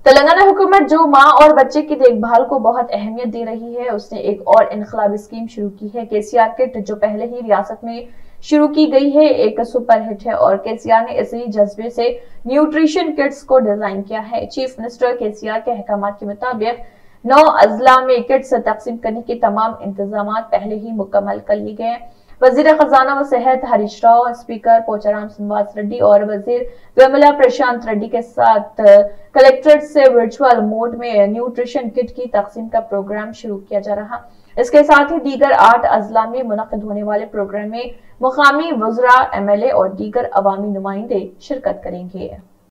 तेलंगाना हुकूमत जो मां और बच्चे की देखभाल को बहुत अहमियत दे रही है, उसने एक और इनकलाबी स्कीम शुरू की है। केसीआर किट, जो पहले ही रियासत में शुरू की गई है, एक सुपरहिट है और केसीआर ने इसी जज्बे से न्यूट्रिशन किट्स को डिजाइन किया है। चीफ मिनिस्टर केसीआर के अहकाम के मुताबिक 9 अजला में किट्स तकसीम करने के तमाम इंतजाम पहले ही मुकम्मल कर लिए गए हैं। वजीर खजाना व सेहत हरीश राव, स्पीकर पोचाराम श्रीनिवास रेड्डी और वजीर विमला प्रशांत रेड्डी के साथ कलेक्ट्रेट से वर्चुअल मोड में न्यूट्रिशन किट की तकसीम का प्रोग्राम शुरू किया जा रहा। इसके साथ ही दीगर 8 अजला में मुनक्किद होने वाले प्रोग्राम में मुकामी वज़रा, MLA और दीगर अवामी नुमाइंदे शिरकत करेंगे।